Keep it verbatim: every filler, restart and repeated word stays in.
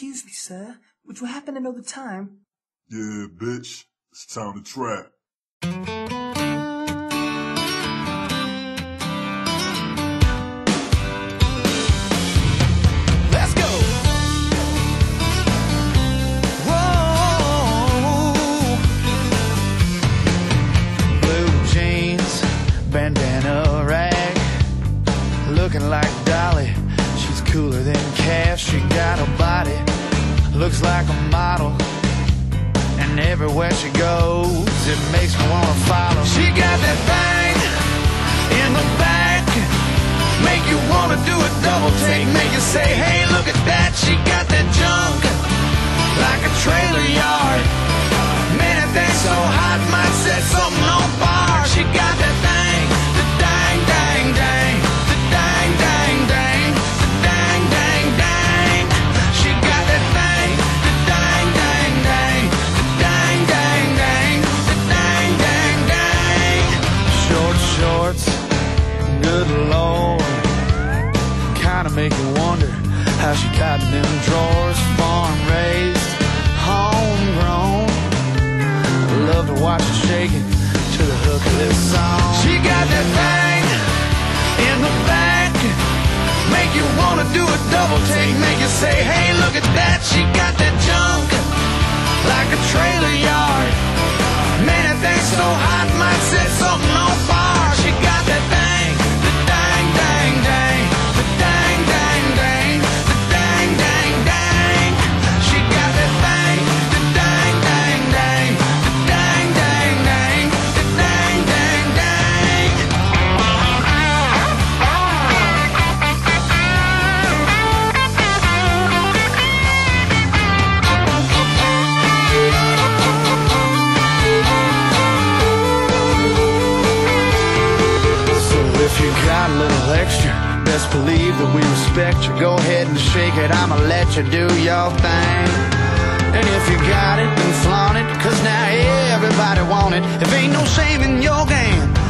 Excuse me, sir, would you happen to know the time? Yeah, bitch. It's time to trap. Let's go. Whoa. Blue jeans, bandana rag, looking like Dolly. She's cooler than Cash. She got a body, looks like a model. And everywhere she goes, it makes me wanna follow. She got that thing in the back, make you wanna do a double take, make you say, hey, look at that. She got that junk like a trailer yard. Man, that thing's so hot, might set something on fire. She got that thing, the dang, dang, dang, the dang, dang, dang, the dang, dang, dang. She got that thing, the dang, dang, dang, the dang, dang, dang, the dang, dang, dang. Short shorts, good Lord, kinda make you wonder how she got in them drawers. Farm raised, homegrown, love to watch her shaking to the hook of this song. She got that thing in the back, make you wanna do a double take, make you say, hey, look at that. She got that junk like a trailer yard. Man, that thing's so hot, might set something on fire. She got that thing, the dang, dang, dang, the dang, dang, dang, the dang, dang, dang. She got that thing, the dang, dang, dang, the dang, dang, dang, the dang, dang, dang. So if you got a little extra, best believe that we respect you. Go ahead and shake it, I'ma let you do your thing. And if you got it, then flaunt it, cause now everybody want it. If ain't no shame in your game,